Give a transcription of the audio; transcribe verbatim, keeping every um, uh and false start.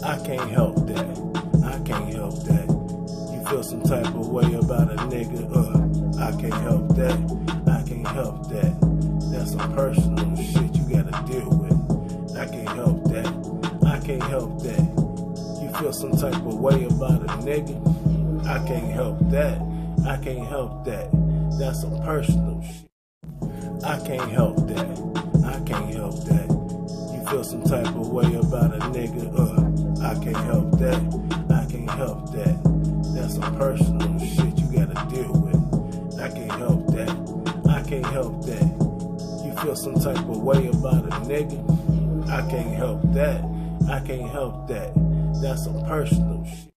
I can't help that. I can't help that. You feel some type of way about a nigga, uh, I can't help that. I can't help that. That's some personal shit you gotta deal with. I can't help that. I can't help that. You feel some type of way about a nigga, I can't help that. I can't help that. That's some personal shit. I can't help that. I can't help that. You feel some type of way about a nigga, uh, I can't help that. I can't help that. That's some personal shit you gotta deal with. I can't help that. I can't help that. You feel some type of way about a nigga, I can't help that. I can't help that. That's some personal shit.